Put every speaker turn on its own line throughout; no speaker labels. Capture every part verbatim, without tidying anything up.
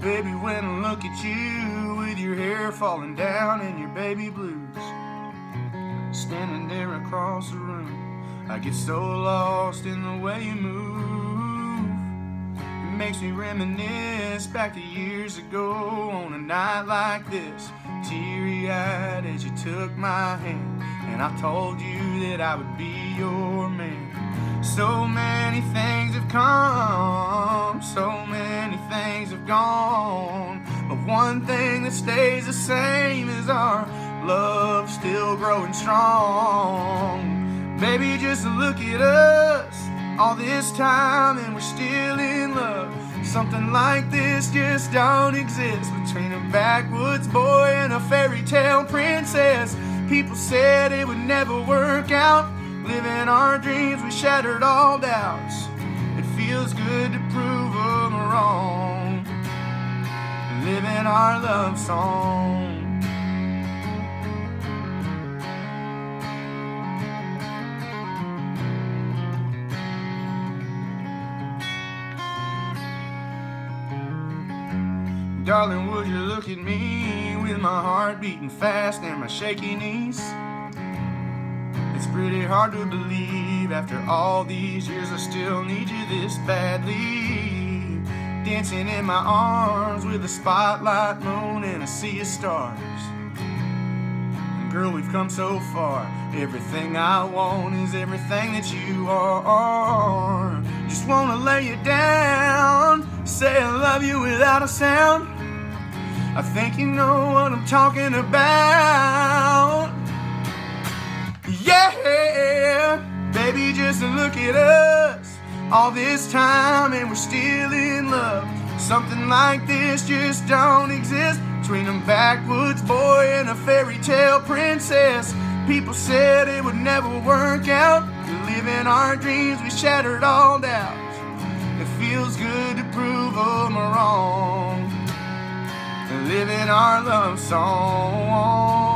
Baby, when I look at you with your hair falling down and your baby blues, standing there across the room, I get so lost in the way you move. It makes me reminisce back to years ago on a night like this, teary-eyed as you took my hand and I told you that I would be your man. So many things have come, so many things have gone, but one thing that stays the same is our love still growing strong. Baby, just look at us, all this time and we're still in love. Something like this just don't exist between a backwoods boy and a fairy tale princess. People said it would never work out. Living our dreams, we shattered all doubts. It feels good to prove them wrong. Living our love song. Darling, would you look at me with my heart beating fast and my shaky knees? It's pretty hard to believe after all these years I still need you this badly. Dancing in my arms with a spotlight moon and a sea of stars. And girl, we've come so far. Everything I want is everything that you are. Just wanna lay you down, say I love you without a sound. I think you know what I'm talking about. Yeah, baby, just look at us, all this time and we're still in love. Something like this just don't exist between a backwoods boy and a fairy tale princess. People said it would never work out. Living our dreams, we shattered all doubts. It feels good to prove them wrong. Living our love song.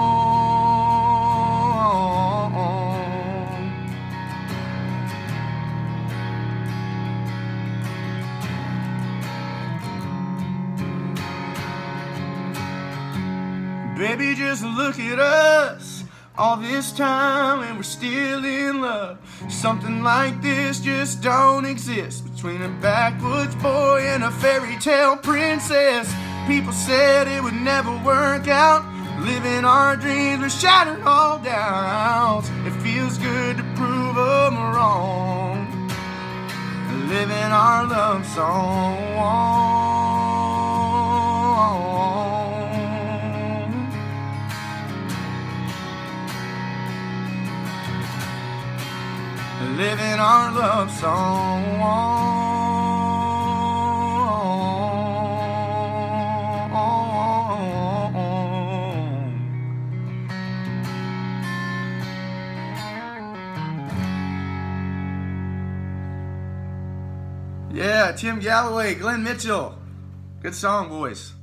Baby, just look at us, all this time and we're still in love. Something like this just don't exist between a backwoods boy and a fairy tale princess. People said it would never work out. Living our dreams, we shattered all doubts. It feels good to prove them wrong. Living our love song. Living our love song. Yeah, Tim Galloway, Glen Mitchell. Good song, boys.